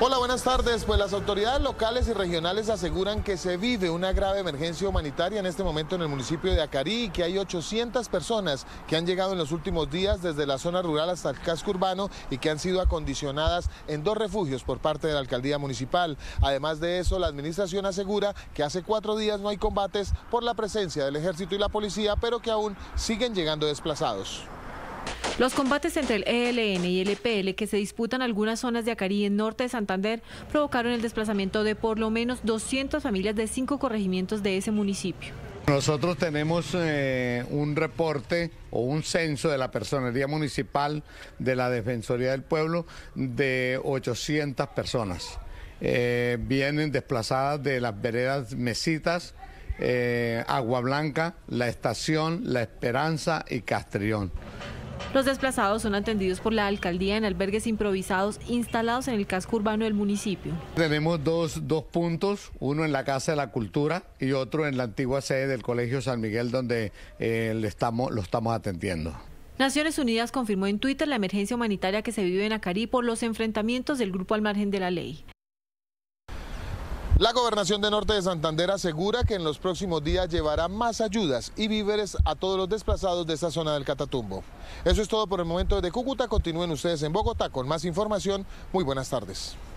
Hola, buenas tardes. Pues las autoridades locales y regionales aseguran que se vive una grave emergencia humanitaria en este momento en el municipio de Acarí y que hay 800 personas que han llegado en los últimos días desde la zona rural hasta el casco urbano y que han sido acondicionadas en 2 refugios por parte de la alcaldía municipal. Además de eso, la administración asegura que hace 4 días no hay combates por la presencia del ejército y la policía, pero que aún siguen llegando desplazados. Los combates entre el ELN y el EPL que se disputan algunas zonas de Acarí en norte de Santander provocaron el desplazamiento de por lo menos 200 familias de 5 corregimientos de ese municipio. Nosotros tenemos un reporte o un censo de la Personería Municipal de la Defensoría del Pueblo de 800 personas. Vienen desplazadas de las veredas Mesitas, Agua Blanca, La Estación, La Esperanza y Castrillón. Los desplazados son atendidos por la alcaldía en albergues improvisados instalados en el casco urbano del municipio. Tenemos dos puntos, uno en la Casa de la Cultura y otro en la antigua sede del Colegio San Miguel, donde lo estamos atendiendo. Naciones Unidas confirmó en Twitter la emergencia humanitaria que se vive en Acarí por los enfrentamientos del grupo al margen de la ley. La Gobernación de Norte de Santander asegura que en los próximos días llevará más ayudas y víveres a todos los desplazados de esta zona del Catatumbo. Eso es todo por el momento desde Cúcuta. Continúen ustedes en Bogotá con más información. Muy buenas tardes.